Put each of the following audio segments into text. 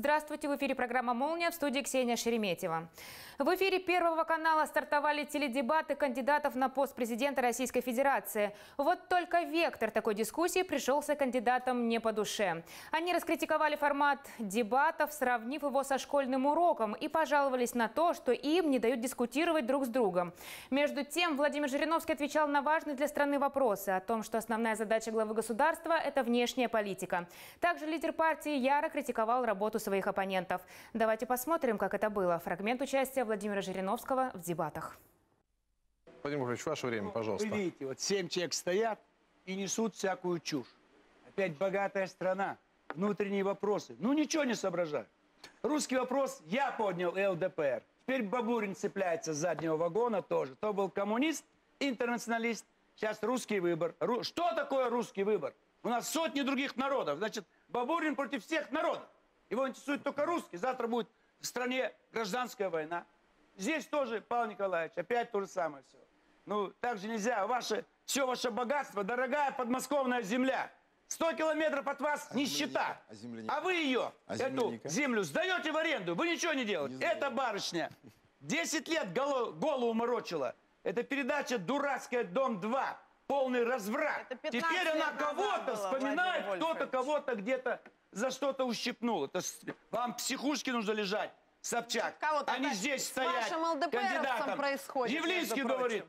Здравствуйте, в эфире программа «Молния», в студии Ксения Шереметьева. В эфире Первого канала стартовали теледебаты кандидатов на пост президента Российской Федерации. Вот только вектор такой дискуссии пришелся кандидатам не по душе. Они раскритиковали формат дебатов, сравнив его со школьным уроком, и пожаловались на то, что им не дают дискутировать друг с другом. Между тем, Владимир Жириновский отвечал на важные для страны вопросы о том, что основная задача главы государства – это внешняя политика. Также лидер партии яро критиковал работу своих оппонентов. Давайте посмотрим, как это было. Фрагмент участия Владимира Жириновского в дебатах. Владимир Владимирович, ваше время, пожалуйста. Вы видите, вот 7 человек стоят и несут всякую чушь. Опять богатая страна, внутренние вопросы. Ну ничего не соображают. Русский вопрос я поднял, ЛДПР. Теперь Бабурин цепляется с заднего вагона тоже. То был коммунист, интернационалист, сейчас русский выбор. Что такое русский выбор? У нас сотни других народов. Значит, Бабурин против всех народов. Его интересует только русский. Завтра будет в стране гражданская война. Здесь тоже, Павел Николаевич, опять то же самое все. Ну, так же нельзя. Все ваше богатство, дорогая подмосковная земля. 100 километров от вас нищета. А вы ее, эту землю, сдаете в аренду. Вы ничего не делаете. Эта барышня 10 лет голову морочила. Это передача дурацкая «Дом-2». Полный разврат. Теперь она кого-то вспоминает, кто-то кого-то где-то за что-то ущипнул. Это вам в психушке нужно лежать, Собчак. А не здесь стоять кандидатом. Явлинский говорит,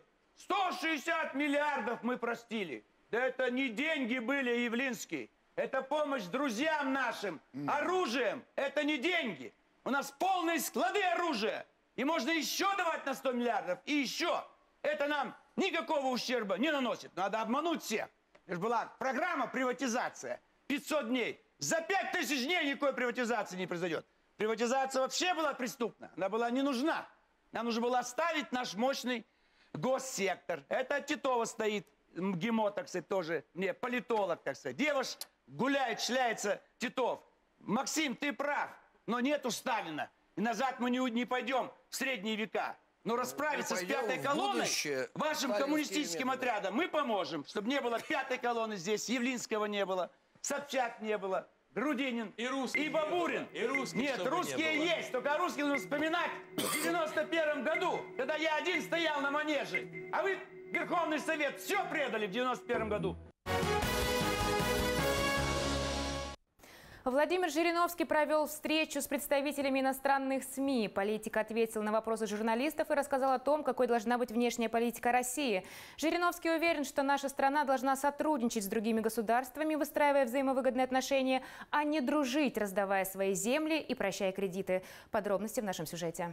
160 миллиардов мы простили. Да это не деньги были, Явлинский. Это помощь друзьям нашим. Оружием. Это не деньги. У нас полные склады оружия. И можно еще давать на 100 миллиардов. И еще. Это нам никакого ущерба не наносит. Надо обмануть всех. Это же была программа приватизация. 500 дней. За 5000 дней никакой приватизации не произойдет. Приватизация вообще была преступна. Она была не нужна. Нам нужно было оставить наш мощный госсектор. Это от Титова стоит. МГИМО, так сказать, тоже. Не, политолог, так сказать. Девушка гуляет, шляется Титов. Максим, ты прав. Но нету Сталина. И назад мы не пойдем в средние века. Но расправиться с пятой колонной, вашим коммунистическим отрядом, мы поможем, чтобы не было пятой колонны здесь, Явлинского не было, Собчак не было, Грудинин и Бабурин. Нет, русские есть, только русские нужно вспоминать в 91 году, когда я один стоял на манеже, а вы, Верховный Совет, все предали в 91 году. Владимир Жириновский провел встречу с представителями иностранных СМИ. Политик ответил на вопросы журналистов и рассказал о том, какой должна быть внешняя политика России. Жириновский уверен, что наша страна должна сотрудничать с другими государствами, выстраивая взаимовыгодные отношения, а не дружить, раздавая свои земли и прощая кредиты. Подробности в нашем сюжете.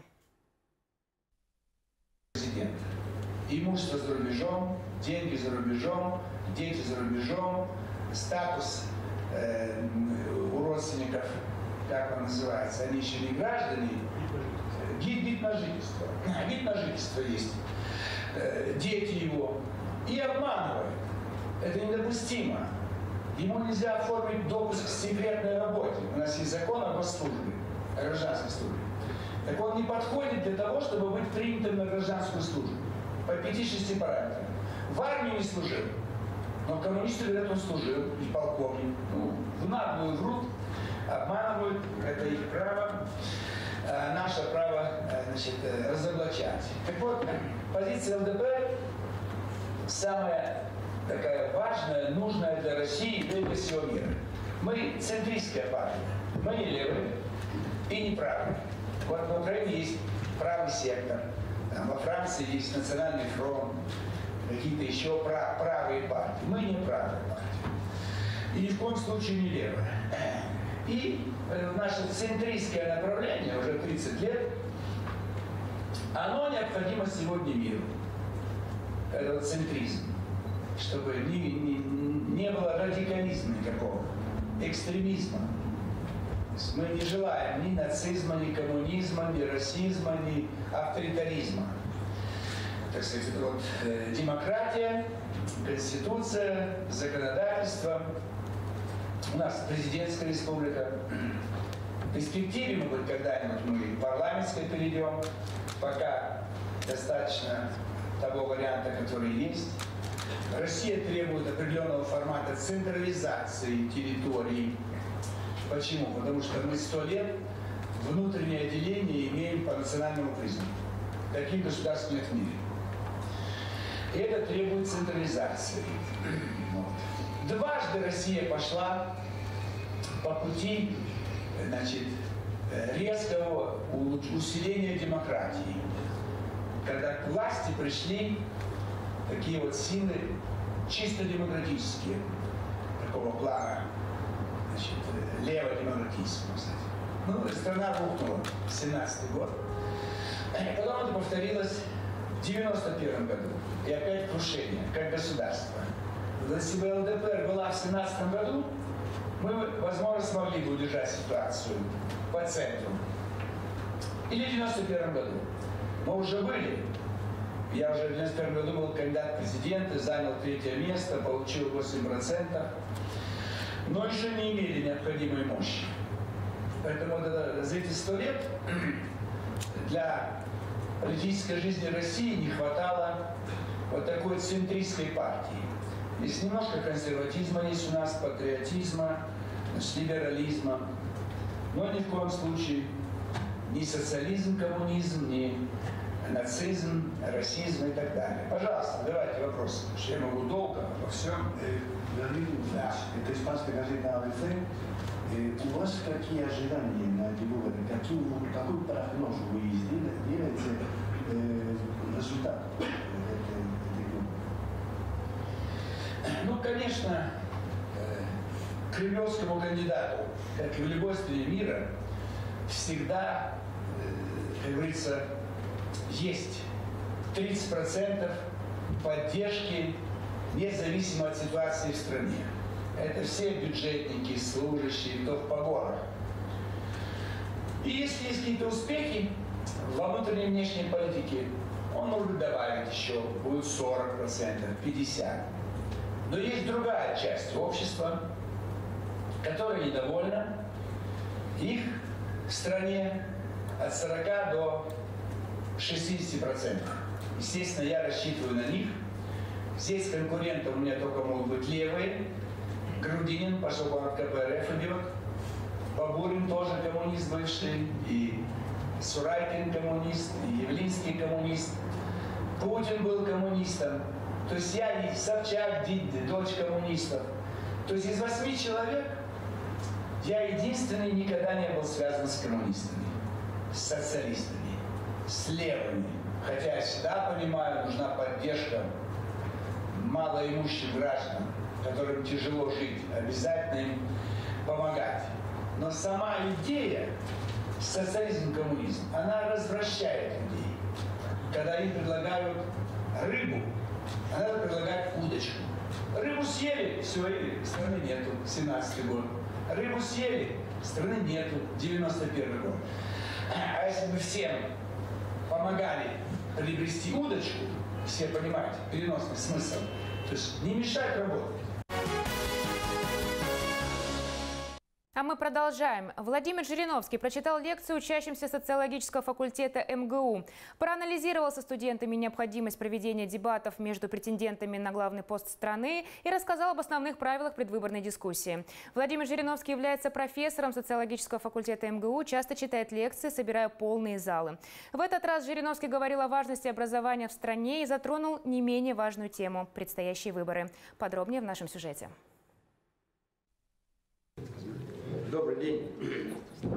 Президент. Имущество за рубежом, деньги за рубежом, дети за рубежом, статус у родственников, как он называется, они еще не граждане, вид на жительство. Вид на жительство есть. Дети его. И обманывают. Это недопустимо. Ему нельзя оформить допуск к секретной работе. У нас есть закон о госслужбе, о гражданской службе. Так он не подходит для того, чтобы быть принятым на гражданскую службу. По 5-6 параметрам. В армии не служил. Но коммунисты говорят, он служил, и полковник. Ну, в наглую врут, обманывают, это их право. Наше право, значит, разоблачать. Так вот, позиция ЛДПР самая такая важная, нужная для России и для всего мира. Мы центристская партия. Мы не левые и не правые. Вот в Украине есть правый сектор, там, во Франции есть Национальный фронт, какие-то еще правые партии. Мы не правые партии. И ни в коем случае не левые. И наше центристское направление, уже 30 лет, оно необходимо сегодня миру. Это вот центризм. Чтобы не было радикализма никакого, экстремизма. Мы не желаем ни нацизма, ни коммунизма, ни расизма, ни авторитаризма. Так сказать, это вот демократия, конституция, законодательство. У нас президентская республика. В перспективе, может быть, когда-нибудь мы парламентской перейдем. Пока достаточно того варианта, который есть. Россия требует определенного формата централизации территорий. Почему? Потому что мы 100 лет внутреннее деление имеем по национальному признаку. Таких государств нет в мире. И это требует централизации. Вот. Дважды Россия пошла по пути, значит, резкого усиления демократии. Когда к власти пришли такие вот силы чисто демократические, такого плана, значит, леводемократического, кстати. Ну, страна рухнула в 17-й год. Потом это повторилось в 91 году. И опять крушение, как государство. Если бы ЛДПР была в 17 году, мы, возможно, смогли бы удержать ситуацию по центру. Или в 91 году. Мы уже были. Я уже в 91 году был кандидат в президенты, занял 3-е место, получил 8%. Но еще не имели необходимой мощи. Поэтому за эти 100 лет для политической жизни России не хватало вот такой центристской партии. Здесь немножко консерватизма есть у нас, патриотизма, либерализма, но ни в коем случае ни социализм, коммунизм, ни нацизм, расизм и так далее. Пожалуйста, давайте вопросы. Я могу долго обо всем. Да. Это испанская газета АВЦ. У вас какие ожидания на эти выборы? Какой прогноз вы сделаете результат этой выборы? Ну, конечно, кремлевскому кандидату, как и в любой стране мира, всегда, как говорится, есть 30% поддержки, независимо от ситуации в стране. Это все бюджетники, служащие, кто в погонах. И если есть какие-то успехи во внутренней и внешней политике, он может добавить еще, будет 40%, 50%. Но есть другая часть общества, которая недовольна. Их в стране от 40 до 60%. Естественно, я рассчитываю на них. Здесь конкурентом у меня только могут быть левые. Грудинин, поскольку он от КПРФ идет. Бабурин тоже коммунист бывший. И Сурайкин коммунист, и Явлинский коммунист. Путин был коммунистом. То есть я и Собчак, дочь коммунистов. То есть из 8 человек я единственный никогда не был связан с коммунистами, с социалистами, с левыми. Хотя я всегда понимаю, нужна поддержка малоимущих граждан, которым тяжело жить. Обязательно им помогать. Но сама идея социализм-коммунизм, она развращает людей. Когда им предлагают рыбу, а надо предлагать удочку. Рыбу съели, все, и страны нету, 17-й год. Рыбу съели, страны нету, 91 год. А если бы всем помогали приобрести удочку, все понимаете, переносный смысл, то есть не мешать работать. А мы продолжаем. Владимир Жириновский прочитал лекцию учащимся социологического факультета МГУ. Проанализировал со студентами необходимость проведения дебатов между претендентами на главный пост страны и рассказал об основных правилах предвыборной дискуссии. Владимир Жириновский является профессором социологического факультета МГУ, часто читает лекции, собирая полные залы. В этот раз Жириновский говорил о важности образования в стране и затронул не менее важную тему – предстоящие выборы. Подробнее в нашем сюжете. Добрый день.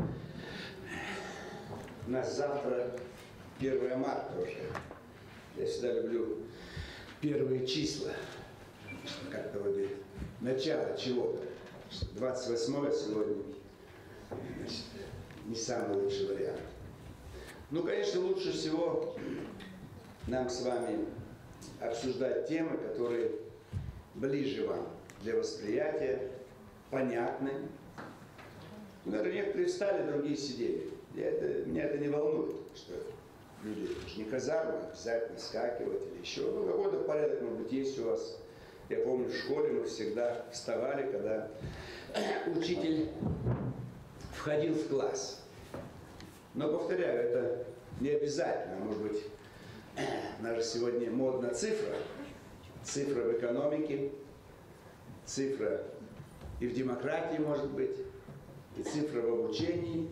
У нас завтра 1 марта уже. Я всегда люблю первые числа. Как-то вроде начало чего-то. 28 сегодня. Значит, не самый лучший вариант. Ну, конечно, лучше всего нам с вами обсуждать темы, которые ближе вам для восприятия, понятны. Наверное, некоторые встали, другие сидели. Меня это не волнует, что люди, это же не казарма, обязательно скакивать или еще. Ну, какой-то порядок, может быть, есть у вас. Я помню, в школе мы всегда вставали, когда учитель входил в класс. Но, повторяю, это не обязательно. Может быть, у нас же сегодня модна цифра. Цифра в экономике, цифра и в демократии, может быть. и цифра в обучении.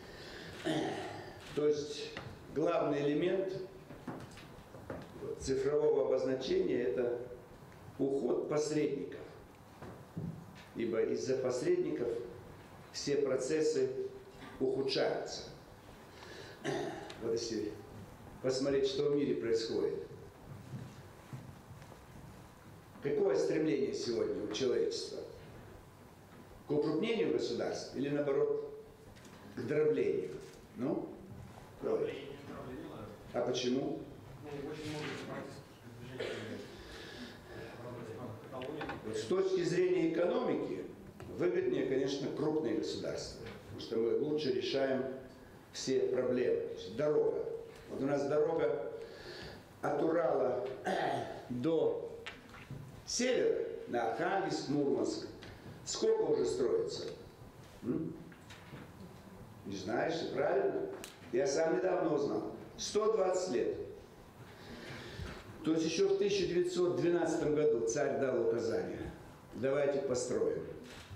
То есть главный элемент цифрового обозначения – это уход посредников. Ибо из-за посредников все процессы ухудшаются. Вот если посмотреть, что в мире происходит. Какое стремление сегодня у человечества? К укрупнению государств или, наоборот, к дроблению? Ну? А почему? Вот с точки зрения экономики выгоднее, конечно, крупные государства, потому что мы лучше решаем все проблемы. То есть дорога. Вот у нас дорога от Урала до севера, на Архангельск, Мурманск. Сколько уже строится? Не знаешь, и правильно. Я сам недавно узнал. 120 лет. То есть еще в 1912 году царь дал указание. Давайте построим.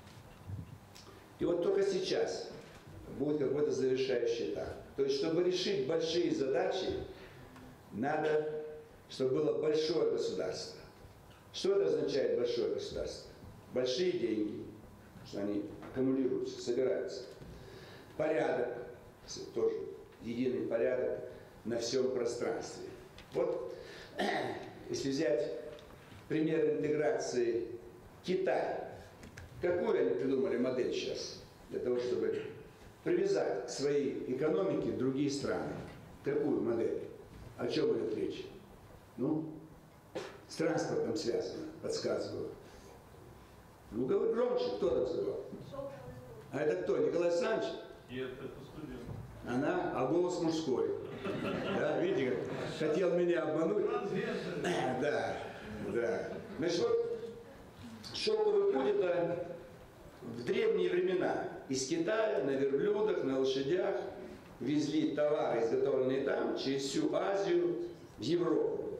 И вот только сейчас будет какой-то завершающий этап. То есть, чтобы решить большие задачи, надо, чтобы было большое государство. Что это означает большое государство? Большие деньги, что они аккумулируются, собираются. Порядок, тоже единый порядок на всем пространстве. Вот, если взять пример интеграции Китая, какую они придумали модель сейчас для того, чтобы привязать к своей экономике другие страны? Какую модель? О чем идет речь? Ну, с транспортом связано, подсказываю. Ну, говори громче, кто там сказал? А это кто, Николай Александрович? Нет, это студент. Она, а голос мужской. Да, видите, как хотел меня обмануть? Да, да. Значит, вот шелковый путь – это в древние времена из Китая на верблюдах, на лошадях везли товары, изготовленные там, через всю Азию в Европу.